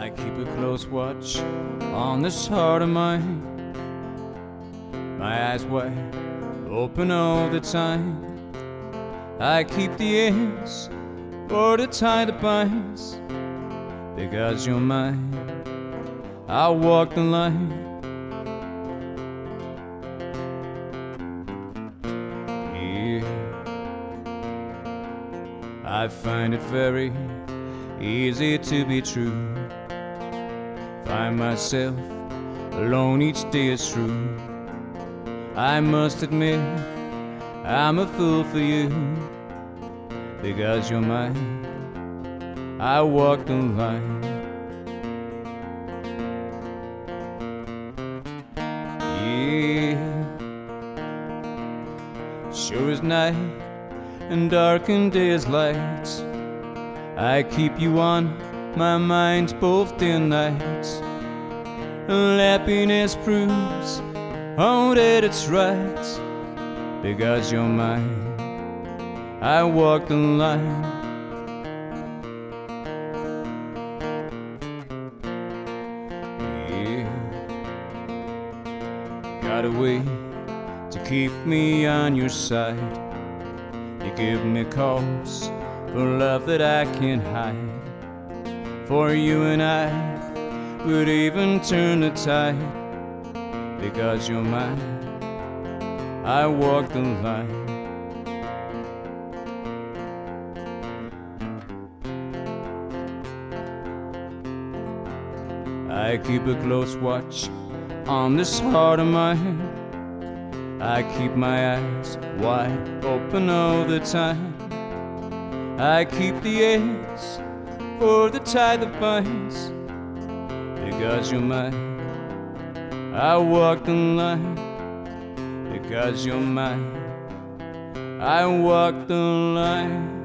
I keep a close watch on this heart of mine. My eyes wide open all the time. I keep the ends for the tie that binds. Because you're mine, I'll walk the line. Yeah. I find it very easy to be true. Find myself alone each day is true. I must admit I'm a fool for you. Because you're mine, I walk the line. Yeah. Sure as night and dark and day is light, I keep you on my mind both day and night. And happiness proves oh that it's right. Because you're mine, I walk the line. Yeah. Got a way to keep me on your side. You give me cause for love that I can't hide. For you and I would even turn the tide. Because you're mine, I walk the line. I keep a close watch on this heart of mine. I keep my eyes wide open all the time. I keep the ends for the tie that binds. Because you're mine, I walk the line. Because you're mine, I walk the line.